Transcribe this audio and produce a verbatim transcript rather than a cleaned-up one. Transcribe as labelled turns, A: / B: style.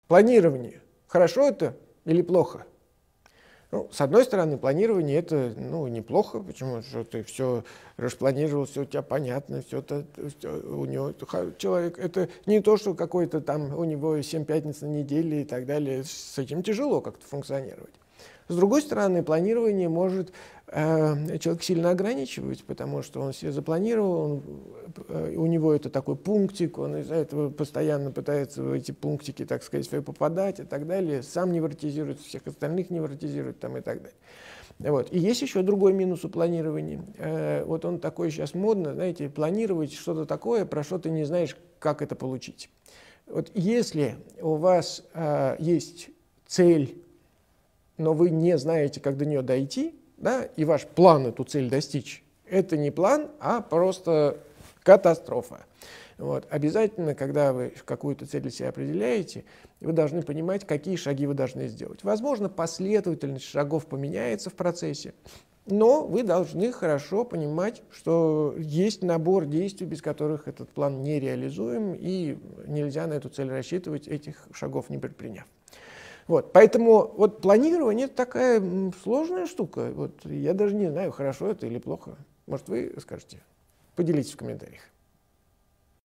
A: Планирование. Хорошо это или плохо? Ну, с одной стороны, планирование это ну, неплохо, почему что ты все распланировал, все у тебя понятно, все, это, все у него человек. Это не то, что какой-то там у него семь пятниц на неделе и так далее. С этим тяжело как-то функционировать. С другой стороны, планирование может э, человека сильно ограничивать, потому что он себе запланировал, он, э, у него это такой пунктик, он из-за этого постоянно пытается в эти пунктики, так сказать, свои попадать и так далее, сам невротизирует, всех остальных невротизирует там, и так далее. Вот. И есть еще другой минус у планирования. Э, вот он такой сейчас модно, знаете, планировать что-то такое, про что ты не знаешь, как это получить. Вот если у вас э, есть цель, но вы не знаете, как до нее дойти, да, и ваш план эту цель достичь, это не план, а просто катастрофа. Вот. Обязательно, когда вы какую-то цель для себя определяете, вы должны понимать, какие шаги вы должны сделать. Возможно, последовательность шагов поменяется в процессе, но вы должны хорошо понимать, что есть набор действий, без которых этот план нереализуем, и нельзя на эту цель рассчитывать, этих шагов не предприняв. Вот, поэтому вот планирование – это такая сложная штука. Вот, я даже не знаю, хорошо это или плохо. Может, вы скажете? Поделитесь в комментариях.